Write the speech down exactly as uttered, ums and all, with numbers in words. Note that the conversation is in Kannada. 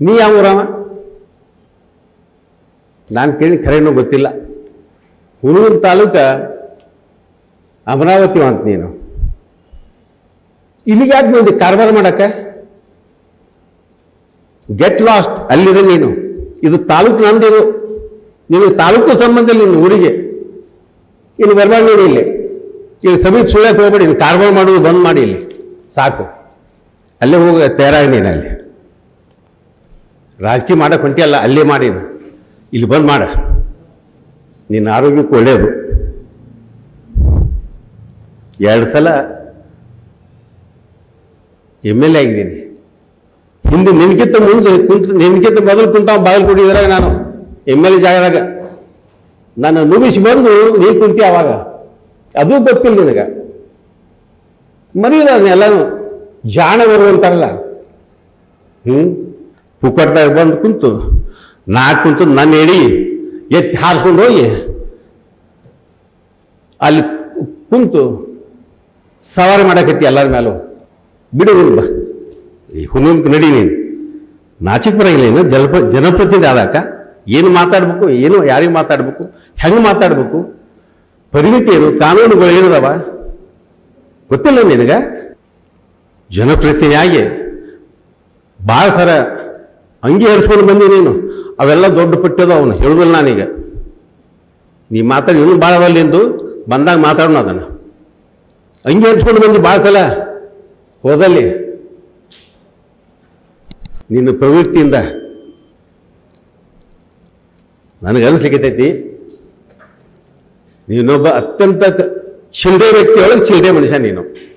ನೀ ಯಾವ ಊರವ? ನಾನು ಕೇಳಿ ಖರೇನೋ ಗೊತ್ತಿಲ್ಲ. ಹುಣೂರು ತಾಲೂಕ ಅಮರಾವತಿ ಅಂತ ನೀನು ಇಲ್ಲಿಗೆ ಯಾಕೆ ಬಂದಿ ಕಾರ್ಬಾರ ಮಾಡಕ್ಕೆ? Get lost. ಅಲ್ಲಿದೆ ನೀನು. ಇದು ತಾಲೂಕು ನಂದಿದು. ನೀನು ತಾಲೂಕು ಸಂಬಂಧ ಇಲ್ಲ ನಿನ್ನ ಊರಿಗೆ. ಇನ್ನು ಬರಬಾರ್ದು ನೋಡಿ ಇಲ್ಲಿ. ಇಲ್ಲಿ ಸಮೀಪ ಸುಳ್ಯಕ್ಕೆ ಹೋಗ್ಬೇಡಿ. ಇನ್ನು ಕಾರ್ಬಾರ ಮಾಡೋದು ಬಂದ್ ಮಾಡಿ ಇಲ್ಲಿ ಸಾಕು. ಅಲ್ಲೇ ಹೋಗ ತಯಾರಾಗಿ ನೀನು ಅಲ್ಲಿ ರಾಜಕೀಯ ಮಾಡಕ್ಕೆ ಹೊಂಟಿಯಲ್ಲ, ಅಲ್ಲೇ ಮಾಡಿ ಇಲ್ಲಿ ಬಂದ್ ಮಾಡ. ನಿನ್ನ ಆರೋಗ್ಯಕ್ಕೆ ಒಳ್ಳೆಯದು. ಎರಡು ಸಲ ಎಮ್ ಎಲ್ ಎ ಆಗಿದ್ದೀನಿ. ಹಿಂದೆ ನಿನ್ಕಿಂತ ಮುಂದೆ ಕುಂತ ನಿನ್ಕಿಂತ ಮೊದಲು ಕುಂತಾವ ಬಾಗಲಕೋಟೆ ಇದ್ರಾಗ ನಾನು ಎಮ್ ಎಲ್ ಎ ಜಾಗದಾಗ ನಾನು ನುಗ್ಗಿಸಿ ಬಂದು ನೀನು ಕುಂತಿ ಅವಾಗ. ಅದು ಗೊತ್ತಿಲ್ಲ ನಿನಗ. ಮರೀದ ಅದನ್ನೆಲ್ಲಾನು ಜಾಣ ಬರುವಂತಾರಲ್ಲ. ಹ್ಮ್ ಪುಕ್ಕಟ್ದಾಗ ಬಂದು ಕುಂತು ನಾ ಕುಂತು ನನ್ನ ಎಡಿ ಎತ್ತಿ ಹಾರಿಸ್ಕೊಂಡು ಹೋಗಿ ಅಲ್ಲಿ ಕುಂತು ಸವಾರಿ ಮಾಡಕತ್ತಿ ಎಲ್ಲರ ಮೇಲೂ. ಬಿಡು ಬಾ ಈ ಹುನೂನ್ಗೆ ನಡಿ. ನೀನು ನಾಚಿಕ್ ಬರಂಗಿಲ್ಲ. ಏನು ಜಲಪ ಜನಪ್ರತಿನಿಧಿ ಆದಾಕ ಏನು ಮಾತಾಡ್ಬೇಕು, ಏನು ಯಾರಿಗೆ ಮಾತಾಡ್ಬೇಕು, ಹೆಂಗೆ ಮಾತಾಡ್ಬೇಕು, ಪರಿಮಿತಿ ಏನು, ಕಾನೂನುಗಳು ಏನದವ ಗೊತ್ತಿಲ್ಲ ನಿನಗ. ಜನಪ್ರತಿನಿಧಿಯಾಗಿ ಭಾಳ ಸರ ಅಂಗಿ ಹರಿಸ್ಕೊಂಡು ಬಂದಿ ನೀನು. ಅವೆಲ್ಲ ದೊಡ್ಡ ಪಟ್ಟದ ಅವನು ಹೇಳುದಿಲ್ಲ ನಾನೀಗ. ನೀ ಮಾತಾಡಿ ಇನ್ನೂ ಭಾಳ ಅವಲ್ಲಿಂದು ಬಂದಾಗ ಮಾತಾಡೋಣ ಅದನ್ನು. ಅಂಗಿ ಹರಿಸ್ಕೊಂಡು ಬಂದು ಭಾಳ ಸಲ ಹೋದಲ್ಲಿ ನಿನ್ನ ಪ್ರವೃತ್ತಿಯಿಂದ ನನಗೆ ಅನಿಸ್ಲಿಕ್ಕೈತಿ ನೀನೊಬ್ಬ ಅತ್ಯಂತ ಚಿಲ್ಡೆ ವ್ಯಕ್ತಿಯೊಳಗೆ ಚಿಲ್ಡೆ ಮನುಷ್ಯ ನೀನು.